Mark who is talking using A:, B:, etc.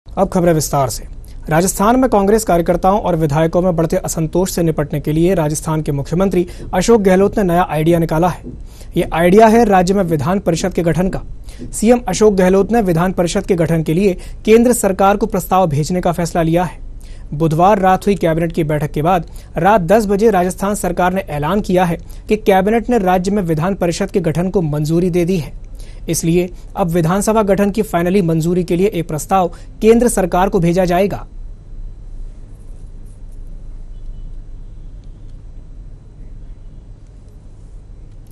A: अब खबरें विस्तार से। राजस्थान में कांग्रेस कार्यकर्ताओं और विधायकों में बढ़ते असंतोष से निपटने के लिए राजस्थान के मुख्यमंत्री अशोक गहलोत ने नया आइडिया निकाला है। ये आइडिया है राज्य में विधान परिषद के गठन का। सीएम अशोक गहलोत ने विधान परिषद के गठन के लिए केंद्र सरकार को प्रस्ताव भेजने का फैसला लिया है। बुधवार रात हुई कैबिनेट की बैठक के बाद रात 10 बजे राजस्थान सरकार ने ऐलान किया है कि कैबिनेट ने राज्य में विधान परिषद के गठन को मंजूरी दे दी है। इसलिए अब विधानसभा गठन की फाइनली मंजूरी के लिए एक प्रस्ताव केंद्र सरकार को भेजा जाएगा।